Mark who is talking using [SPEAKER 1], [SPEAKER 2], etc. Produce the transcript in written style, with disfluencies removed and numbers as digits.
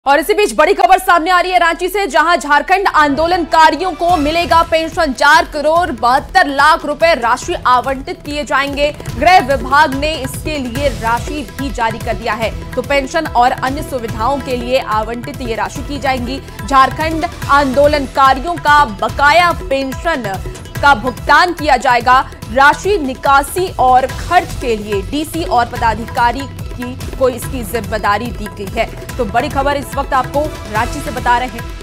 [SPEAKER 1] और इसी बीच बड़ी खबर सामने आ रही है रांची से, जहां झारखंड आंदोलनकारियों को मिलेगा पेंशन। 4 करोड़ 72 लाख रुपए राशि आवंटित किए जाएंगे। गृह विभाग ने इसके लिए राशि भी जारी कर दिया है। तो पेंशन और अन्य सुविधाओं के लिए आवंटित ये राशि की जाएंगी। झारखंड आंदोलनकारियों का बकाया पेंशन का भुगतान किया जाएगा। राशि निकासी और खर्च के लिए डीसी और पदाधिकारी को इसकी जिम्मेदारी दी गई है। तो बड़ी खबर इस वक्त आपको रांची से बता रहे हैं।